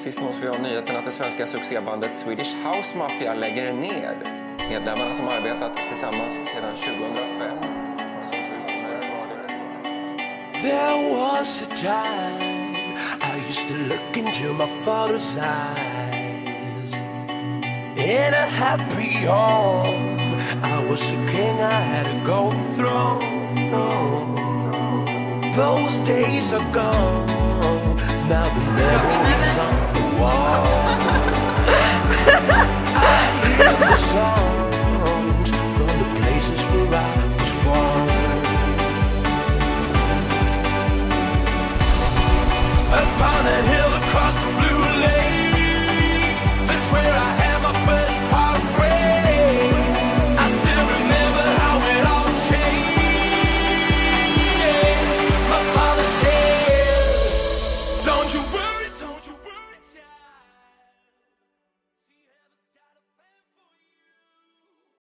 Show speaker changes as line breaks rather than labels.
Sist nås vi av nyheten att det svenska succébandet Swedish House Mafia lägger ned. Medlemmarna som arbetat tillsammans sedan 2005.
There was a time I used to look into my father's eyes. In a happy home, I was a king, I had a golden throne. Those days are gone, now the memories on the wall. I hear the songs from the places where I was born. Upon that hill across the blue lake, that's where I had my first heartbreak. I still remember how it all changed. My father said, don't you worry.